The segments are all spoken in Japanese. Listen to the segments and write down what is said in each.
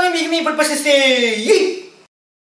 年 B 組ポリポリ先生イエイ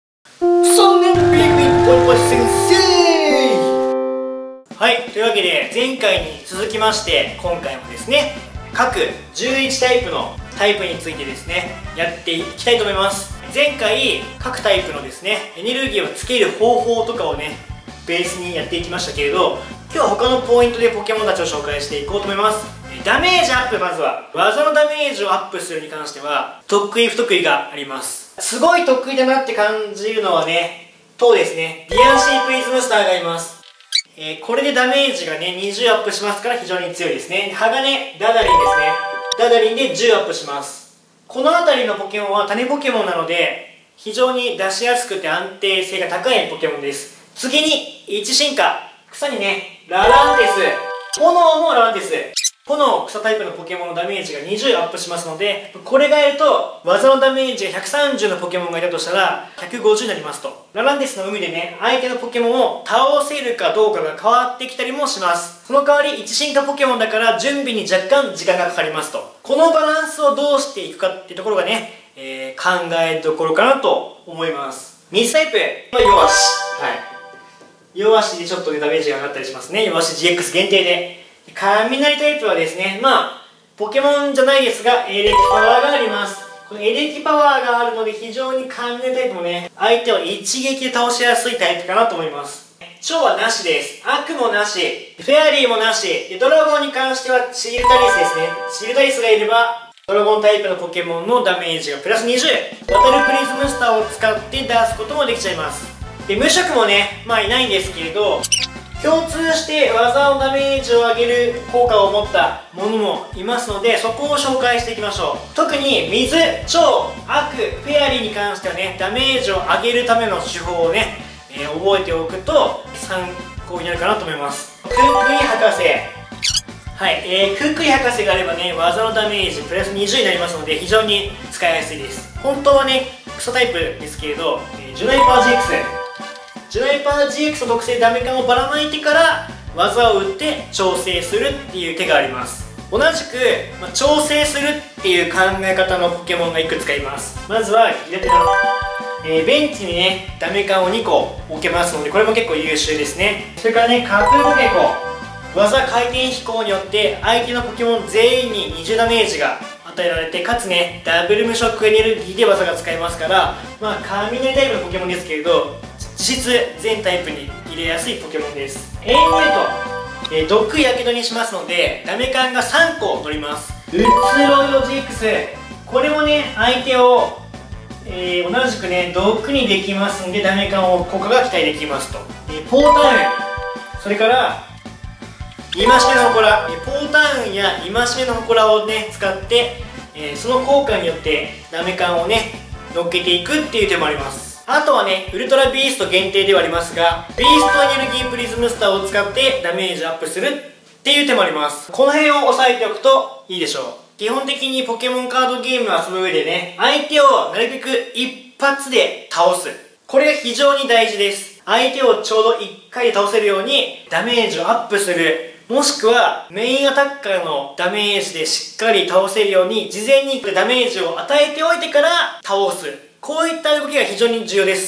3年 B 組ポリポリ先生。はい、というわけで前回に続きまして今回もですね各11タイプのタイプについてですねやっていきたいと思います。前回各タイプのですねエネルギーをつける方法とかをねベースにやっていきましたけれど、今日は他のポイントでポケモンたちを紹介していこうと思います。ダメージアップ、まずは技のダメージをアップするに関しては得意不得意があります。すごい得意だなって感じるのはねとですねディアンシープリズムスターがいます。これでダメージがね20アップしますから非常に強いですね。鋼ダダリンですね、ダダリンで10アップします。この辺りのポケモンは種ポケモンなので非常に出しやすくて安定性が高いポケモンです。次に1進化、草にねラランテス、炎もラランテス、炎草タイプのポケモンのダメージが20アップしますので、これがいると技のダメージが130のポケモンがいたとしたら150になりますと。ラランテスの海でね相手のポケモンを倒せるかどうかが変わってきたりもします。その代わり1進化ポケモンだから準備に若干時間がかかりますと。このバランスをどうしていくかっていうところがね、考えどころかなと思います。水タイプは弱足、弱足でちょっと、ね、ダメージが上がったりしますね。弱足 GX 限定で。雷タイプはですね、ポケモンじゃないですがエレキパワーがあります。このエレキパワーがあるので非常に雷タイプもね相手を一撃で倒しやすいタイプかなと思います。超はなしです。悪もなし、フェアリーもなしで、ドラゴンに関してはシールタリスですね。シールタリスがいればドラゴンタイプのポケモンのダメージがプラス20、バトルプリズムスターを使って出すこともできちゃいます。で無色もねいないんですけれど、共通して技のダメージを上げる効果を持ったものもいますので、そこを紹介していきましょう。特に水、超、悪、フェアリーに関してはねダメージを上げるための手法をね、覚えておくと参考になるかなと思います。クックリ博士、クックリ博士があればね技のダメージプラス20になりますので非常に使いやすいです。本当はねクソタイプですけれど、ジュナイパー GX、ジュナイパー GX の特性ダメ感をばらまいてから技を打って調整するっていう手があります。同じく、調整するっていう考え方のポケモンがいくつかいます。まずは左手の、ベンチにねダメ感を2個置けますのでこれも結構優秀ですね。それからねカプーポケコ、技回転飛行によって相手のポケモン全員に20ダメージが与えられて、かつねダブル無色エネルギーで技が使えますから、雷タイプのポケモンですけれど実質全タイプに入れやすいポケモンです。エイムルト、毒やけどにしますのでダメ感が3個乗ります。ウッツロイド GX、 これもね相手を、同じくね毒にできますのでダメ感を効果が期待できますと。ポータウン、それから戒めの祠、ポータウンや戒めの祠をね使って、その効果によってダメ感をね乗っけていくっていう手もあります。あとはねウルトラビースト限定ではありますがビーストエネルギープリズムスターを使ってダメージアップするっていう手もあります。この辺を押さえておくといいでしょう。基本的にポケモンカードゲームを遊ぶ上でね相手をなるべく一発で倒す、これが非常に大事です。相手をちょうど1回で倒せるようにダメージをアップする、もしくはメインアタッカーのダメージでしっかり倒せるように事前にダメージを与えておいてから倒す、こういった動きが非常に重要です。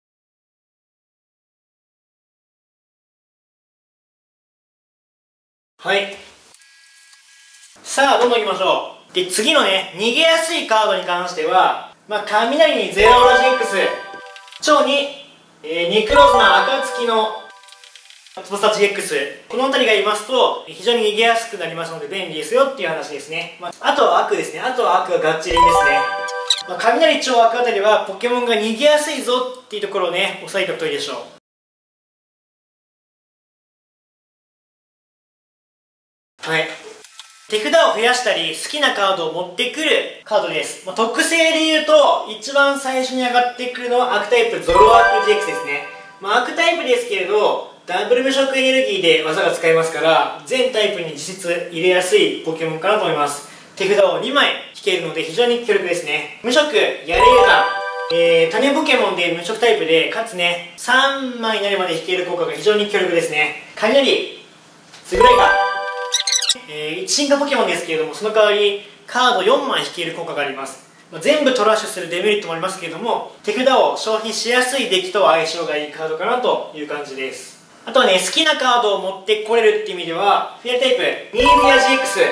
さあどんどんいきましょう。で次のね逃げやすいカードに関しては、雷にゼロオラ GX、 超に、ネクロズマ暁の翼 GX、 この辺りがいますと非常に逃げやすくなりますので便利ですよっていう話ですね。あとは悪ですね。あとは悪がガッチリンですね。雷超悪あたりはポケモンが逃げやすいぞっていうところをね押さえておくといいでしょう。手札を増やしたり好きなカードを持ってくるカードです。特性で言うと一番最初に上がってくるのは悪タイプゾロアーク GX ですね。悪タイプですけれどダブル無色エネルギーで技が使えますから全タイプに実質入れやすいポケモンかなと思います。手札を2枚引けるので非常に強力ですね。無色やれるな、種ポケモンで無色タイプでかつね3枚になるまで引ける効果が非常に強力ですね。雷つぐらいか、1進化ポケモンですけれどもその代わりカード4枚引ける効果があります。 全部トラッシュするデメリットもありますけれども、手札を消費しやすいデッキと相性がいいカードかなという感じです。あとはね、好きなカードを持ってこれるっていう意味では、フィアリタイプ、ニービア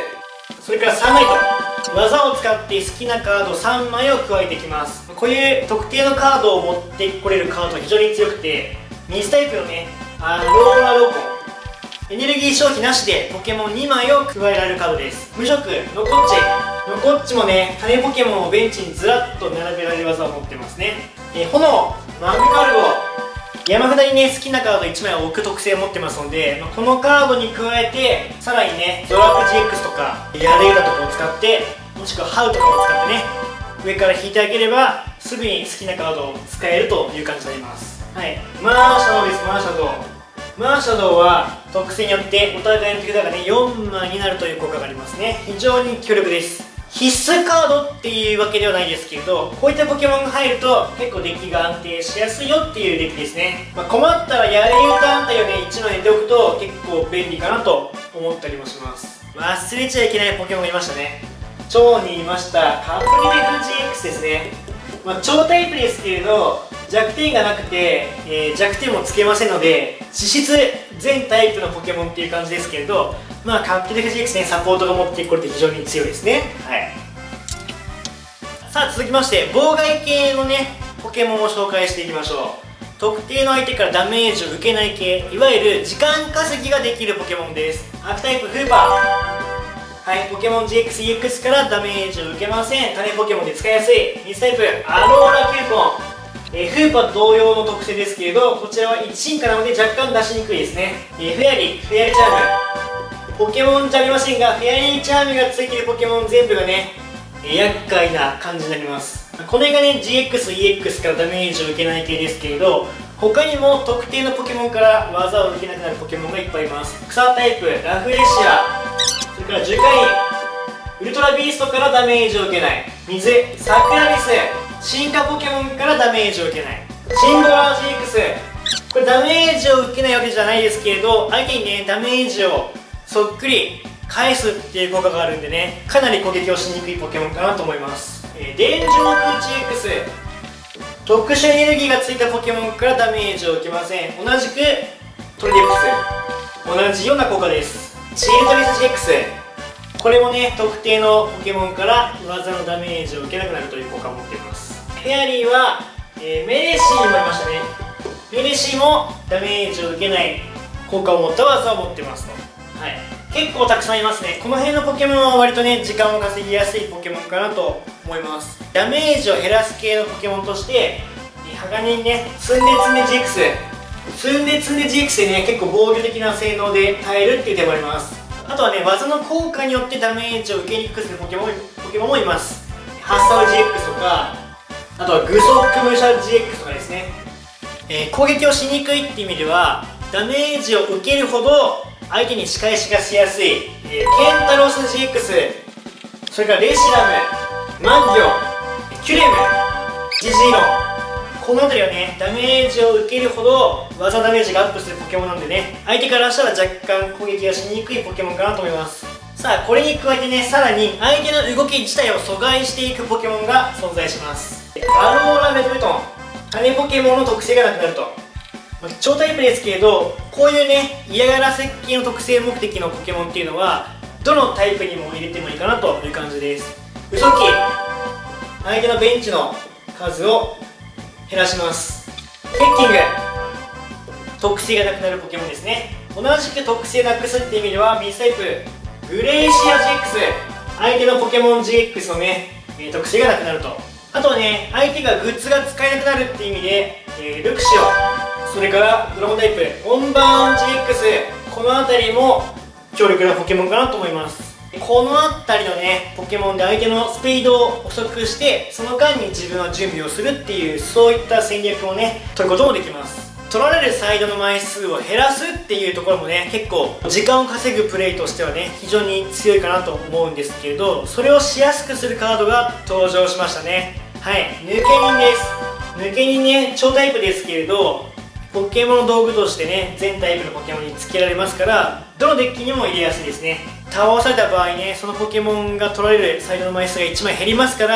GX、それからサンナイト、技を使って好きなカード3枚を加えてきます。こういう特定のカードを持ってこれるカードは非常に強くて、水タイプのね、ローラーローコン、エネルギー消費なしでポケモン2枚を加えられるカードです。無色、ノコッチもね、種ポケモンをベンチにずらっと並べられる技を持ってますね。炎、マグカルゴ、山札にね、好きなカード1枚を置く特性を持ってますので、このカードに加えて、さらにね、ドラッグ GX とか、ヤレーダとかを使って、もしくはハウとかを使ってね、上から引いてあげれば、すぐに好きなカードを使えるという感じになります。はい。マーシャドウです、マーシャドウ。マーシャドウは特性によってお互いの手札がね4枚になるという効果がありますね。非常に強力です。必須カードっていうわけではないですけれど、こういったポケモンが入ると結構デッキが安定しやすいよっていうデッキですね。困ったらやれるターン体をね1枚入れておくと結構便利かなと思ったりもします。忘れちゃいけないポケモンがいましたね。超にいましたカプリメフ GX ですね。超タイプですけれど弱点がなくて、弱点もつけませんので実質全タイプのポケモンっていう感じですけれど、カプリメフ GX ね、サポートが持ってこれて非常に強いですね。はい。さあ続きまして妨害系のねポケモンを紹介していきましょう。特定の相手からダメージを受けない系、いわゆる時間稼ぎができるポケモンです。アークタイプフーパー、はい、ポケモン GX、EX からダメージを受けません。種ポケモンで使いやすい。水タイプ、アローラキューポン。フーパー同様の特性ですけれど、こちらは1進化なので若干出しにくいですね。フェアリーチャーム。ポケモンじゃありませんが、フェアリーチャームがついているポケモン全部がね、厄介な感じになります。これがね、GX、EX からダメージを受けない系ですけれど、他にも特定のポケモンから技を受けなくなるポケモンがいっぱいいます。草タイプ、ラフレシア。それから樹海、ウルトラビーストからダメージを受けない。水、サクラビス、進化ポケモンからダメージを受けない。シンボラー GX、これダメージを受けないわけじゃないですけれど、相手にねダメージをそっくり返すっていう効果があるんでね、かなり攻撃をしにくいポケモンかなと思います。電磁木 GX、特殊エネルギーがついたポケモンからダメージを受けません。同じくトリデプス、同じような効果です。シールドリス GX、これもね特定のポケモンから技のダメージを受けなくなるという効果を持っています。フェアリーは、メレシーもいましたね。メレシーもダメージを受けない効果を持った技を持ってますと。はい、結構たくさんいますね。この辺のポケモンは割とね時間を稼ぎやすいポケモンかなと思います。ダメージを減らす系のポケモンとして鋼にね積んで積んで GX、 積んで積んで GX でね結構防御的な性能で耐えるっていう手もあります。あとはね技の効果によってダメージを受けにくくするポケモンもいます。ハッサル GX とか、あとはグソックムシャ GX とかですね。攻撃をしにくいっていう意味ではダメージを受けるほど相手に仕返しがしやすい、ケンタロス GX、 それからレシラム、マッギョ、キュレム、ジジーノ、この辺りはねダメージを受けるほど技ダメージがアップするポケモンなんでね、相手からしたら若干攻撃がしにくいポケモンかなと思います。さあこれに加えてねさらに相手の動き自体を阻害していくポケモンが存在します。アローラメトルトン、種ポケモンの特性がなくなると。超タイプですけれど、こういうね嫌がらせ系の特性目的のポケモンっていうのはどのタイプにも入れてもいいかなという感じです。ウソキ、相手のベンチの数を減らします。ケッキング、特性がなくなるポケモンですね。同じく特性なくすっていう意味では水タイプグレイシア GX、 相手のポケモン GX のね特性がなくなると。あとはね相手がグッズが使えなくなるっていう意味で、ルクシオ、それからドラゴンタイプオンバーン GX、 この辺りも強力なポケモンかなと思います。この辺りのねポケモンで相手のスピードを遅くしてその間に自分は準備をするっていうそういった戦略をね取ることもできます。取られるサイドの枚数を減らすっていうところもね結構時間を稼ぐプレイとしてはね非常に強いかなと思うんですけれど、それをしやすくするカードが登場しましたね。はい、抜け人です。抜け人ね超タイプですけれどポケモンの道具としてね全タイプのポケモンに付けられますからどのデッキにも入れやすいですね。倒された場合ねそのポケモンが取られるサイドの枚数が1枚減りますから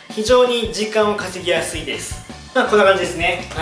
非常に時間を稼ぎやすいです。まあこんな感じですね。はい。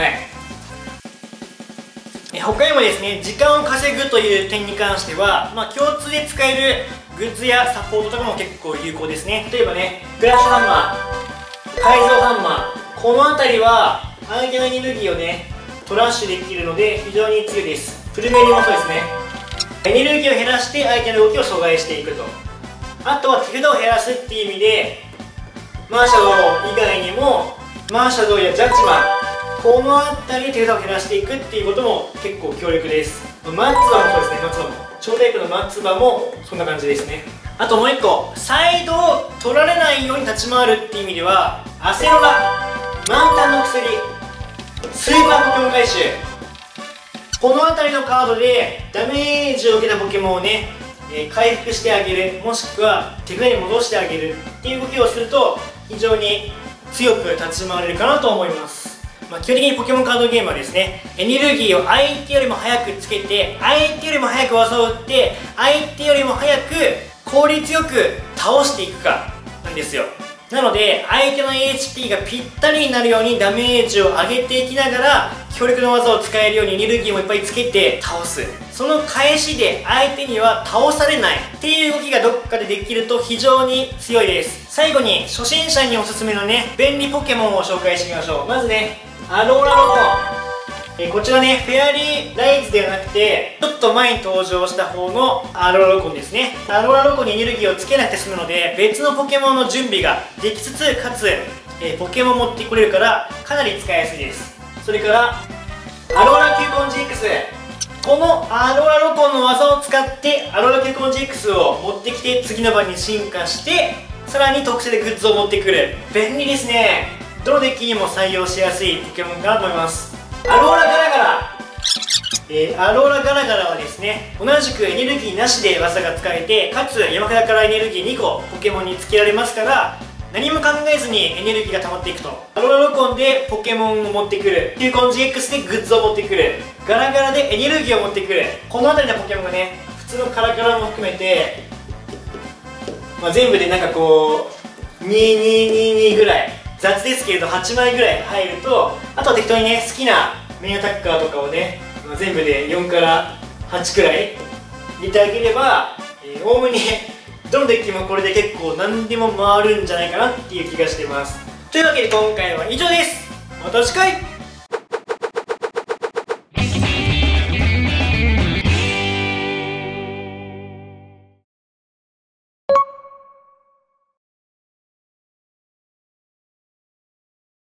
他にもですね、時間を稼ぐという点に関しては、まあ、共通で使えるグッズやサポートとかも結構有効ですね。例えばね、フラッシュハンマー、改造ハンマー、この辺りは相手のエネルギーをねトラッシュできるので非常に強いです。フルメリもそうですね。エネルギーを減らして相手の動きを阻害していくと。あとは手札を減らすっていう意味で、マーシャドウ以外にもマーシャドウやジャッジマン、この辺りで手札を減らしていくっていうことも結構強力です。松葉もそうですね。松葉も超タイプの松葉もそんな感じですね。あともう一個、サイドを取られないように立ち回るっていう意味では、アセロラ、満タンの薬、スーパーポケモン回収、この辺りのカードでダメージを受けたポケモンをね、回復してあげる、もしくは手札に戻してあげるっていう動きをすると非常に強く立ち回れるかなと思います。まあ、基本的にポケモンカードゲームはですね、エネルギーを相手よりも早くつけて、相手よりも早く技を打って、相手よりも早く効率よく倒していくかなんですよ。なので相手の HP がぴったりになるようにダメージを上げていきながら強力な技を使えるようにエネルギーもいっぱいつけて倒す。その返しで相手には倒されないっていう動きがどっかでできると非常に強いです。最後に初心者におすすめのね便利ポケモンを紹介してみましょう。まずね、アローラロコン、こちらねフェアリーライズではなくてちょっと前に登場した方のアローラロコンですね。アローラロコンにエネルギーをつけなくて済むので別のポケモンの準備ができつつかつ、ポケモン持ってこれるからかなり使いやすいです。それからアローラ球根 GX、 このアローラロコンの技を使ってアローラ球根 GX を持ってきて次の場に進化してさらに特殊でグッズを持ってくる。便利ですね。どのデッキにも採用しやすいポケモンかなと思います。アローラガラガラ、アローラガラガラはですね同じくエネルギーなしで技が使えてかつ山札からエネルギー2個ポケモンにつけられますから何も考えずにエネルギーが溜まっていくと。アローラロコンでポケモンを持ってくる、球根 GX でグッズを持ってくる、ガラガラでエネルギーを持ってくる、この辺りのポケモンがね普通のカラカラも含めて、まあ、全部でなんかこう2222ぐらい雑ですけれど8枚ぐらい入ると、あとは適当にね好きなメインアタッカーとかをね、まあ、全部で4から8くらい入れてあげればおおむねどのデッキもこれで結構何でも回るんじゃないかなっていう気がしてます。というわけで今回は以上です。また次回。